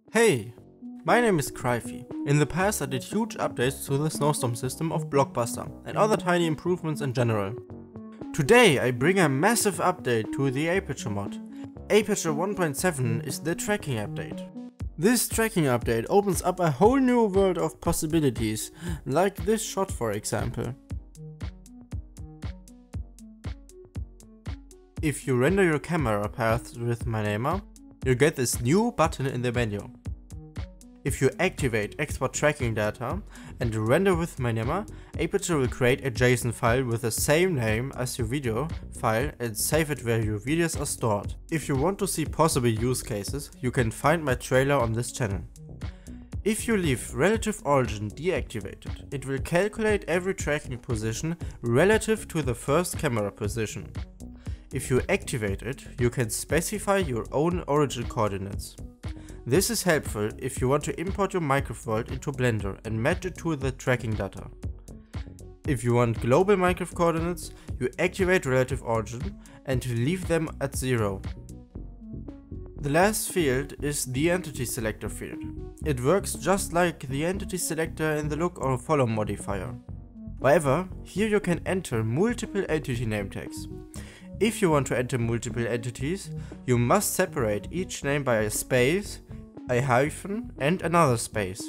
Hey, my name is Cryphy. In the past I did huge updates to the Snowstorm system of Blockbuster and other tiny improvements in general. Today I bring a massive update to the Aperture mod. Aperture 1.7 is the tracking update. This tracking update opens up a whole new world of possibilities, like this shot for example. If you render your camera paths with Mynema, you get this new button in the menu. If you activate export tracking data and render with Mynema, Aperture will create a JSON file with the same name as your video file and save it where your videos are stored. If you want to see possible use cases, you can find my trailer on this channel. If you leave relative origin deactivated, it will calculate every tracking position relative to the first camera position. If you activate it, you can specify your own origin coordinates. This is helpful if you want to import your Minecraft world into Blender and match it to the tracking data. If you want global Minecraft coordinates, you activate relative origin and leave them at 0. The last field is the entity selector field. It works just like the entity selector in the look or follow modifier. However, here you can enter multiple entity name tags. If you want to enter multiple entities, you must separate each name by a space, a hyphen and another space.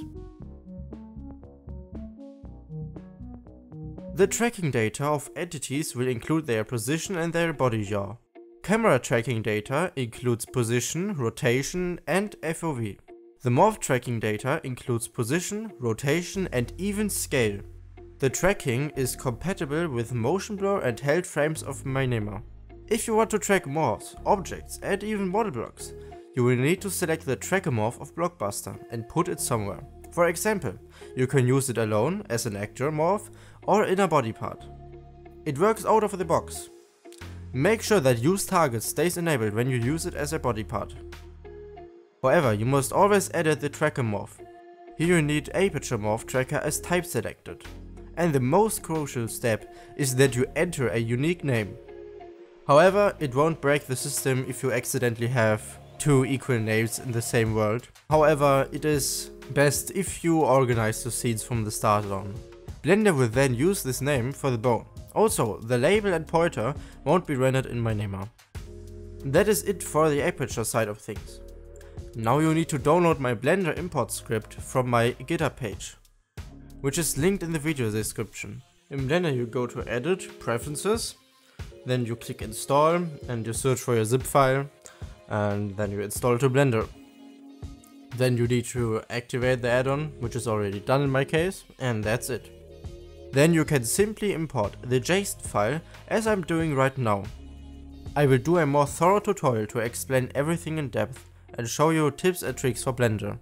The tracking data of entities will include their position and their body yaw. Camera tracking data includes position, rotation and FOV. The morph tracking data includes position, rotation and even scale. The tracking is compatible with motion blur and held frames of Mynema. If you want to track morphs, objects and even model blocks, you will need to select the tracker morph of Blockbuster and put it somewhere. For example, you can use it alone as an actor morph or in a body part. It works out of the box. Make sure that use target stays enabled when you use it as a body part. However, you must always edit the tracker morph. Here you need Aperture morph tracker as type selected. And the most crucial step is that you enter a unique name. However, it won't break the system if you accidentally have two equal names in the same world. However, it is best if you organize the scenes from the start on. Blender will then use this name for the bone. Also, the label and pointer won't be rendered in Mynema. That is it for the Aperture side of things. Now you need to download my Blender import script from my GitHub page, which is linked in the video description. In Blender you go to Edit, Preferences, then you click install and you search for your zip file and then you install to Blender. Then you need to activate the add-on, which is already done in my case, and that's it. Then you can simply import the JSON file as I'm doing right now. I will do a more thorough tutorial to explain everything in depth and show you tips and tricks for Blender.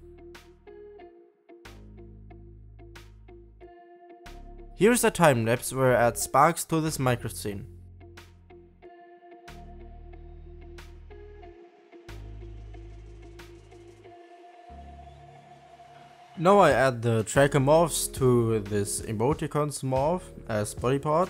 Here's a time lapse where I add sparks to this Minecraft scene. Now I add the tracker morphs to this emoticons morph as body part.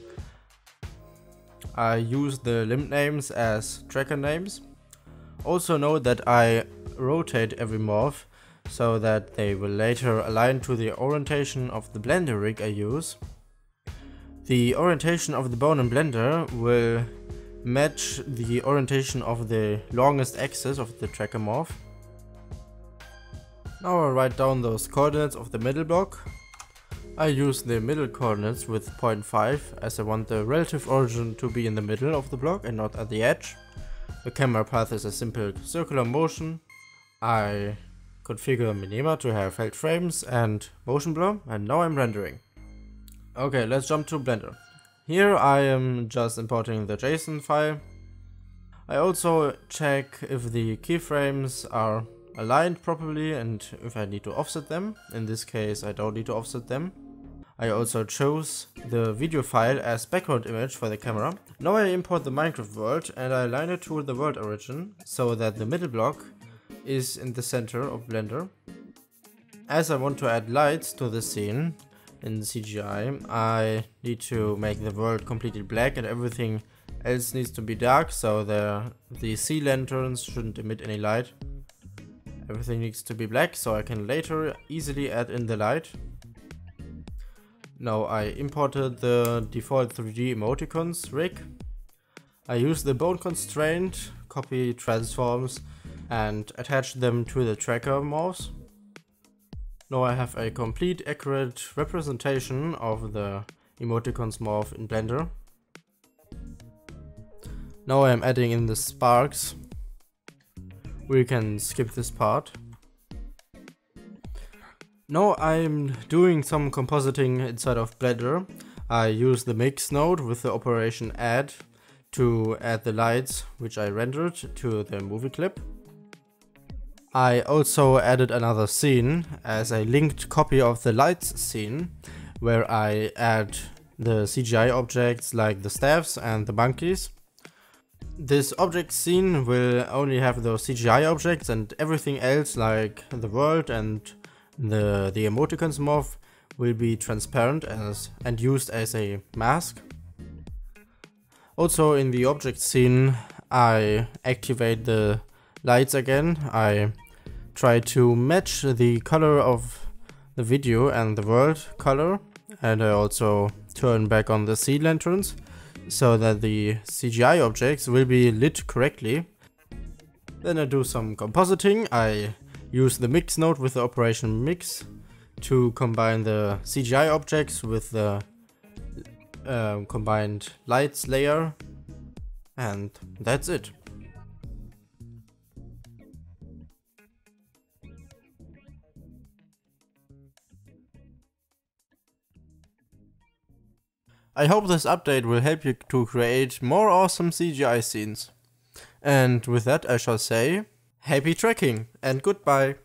I use the limb names as tracker names. Also note that I rotate every morph so that they will later align to the orientation of the Blender rig I use. The orientation of the bone in Blender will match the orientation of the longest axis of the tracker morph. Now I write down those coordinates of the middle block. I use the middle coordinates with 0.5 as I want the relative origin to be in the middle of the block and not at the edge. The camera path is a simple circular motion. I configure Mynema to have held frames and motion blur, and now I'm rendering. Okay, let's jump to Blender. Here I am just importing the JSON file. I also check if the keyframes are aligned properly and if I need to offset them. In this case I don't need to offset them. I also chose the video file as background image for the camera. Now I import the Minecraft world and I align it to the world origin so that the middle block is in the center of Blender. As I want to add lights to the scene in CGI, I need to make the world completely black and everything else needs to be dark, so the sea lanterns shouldn't emit any light. Everything needs to be black so I can later easily add in the light. Now I imported the default 3D emoticons rig. I use the bone constraint, copy transforms and attach them to the tracker morphs. Now I have a complete accurate representation of the emoticons morph in Blender. Now I am adding in the sparks. We can skip this part. Now I'm doing some compositing inside of Blender. I use the mix node with the operation add to add the lights which I rendered to the movie clip. I also added another scene as a linked copy of the lights scene where I add the CGI objects like the staffs and the monkeys. This object scene will only have those CGI objects, and everything else like the world and the emoticons morph will be transparent and used as a mask. Also in the object scene I activate the lights again. I try to match the color of the video and the world color, and I also turn back on the sea lanterns so that the CGI objects will be lit correctly. Then I do some compositing. I use the mix node with the operation mix to combine the CGI objects with the combined lights layer, and that's it. I hope this update will help you to create more awesome CGI scenes. And with that I shall say, happy tracking and goodbye!